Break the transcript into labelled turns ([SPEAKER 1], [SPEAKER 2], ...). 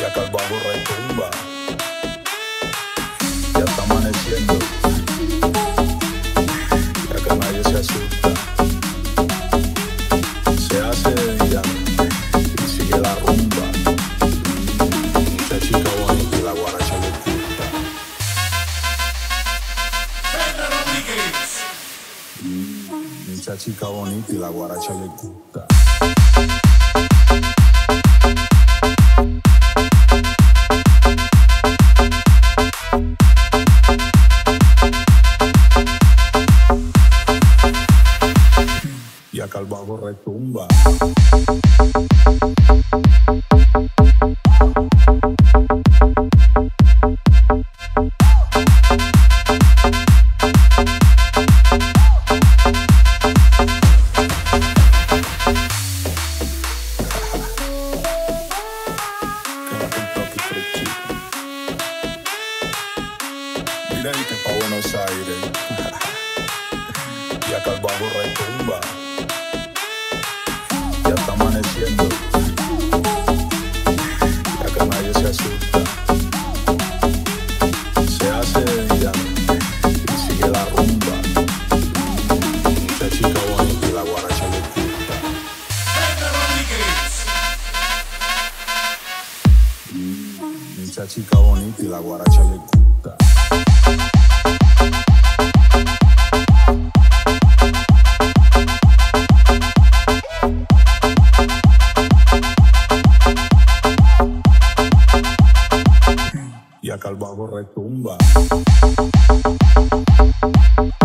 [SPEAKER 1] acá el bajo retumba. Ya está amaneciendo, ya que nadie se asusta. Se hace de día y sigue la rumba. Esa chica bonita y la guaracha le gusta. Esa chica bonita y la guaracha le gusta. Y acá el bajo retumba. Mira y que pa' Buenos Aires. Y acá el bajo retumba. Ya está amaneciendo, ya que nadie se asusta. Se hace de día y sigue la rumba. Esa chica bonita y la guaracha le gusta. Esa chica bonita y la guaracha le gusta. Y acá el bajo retumba.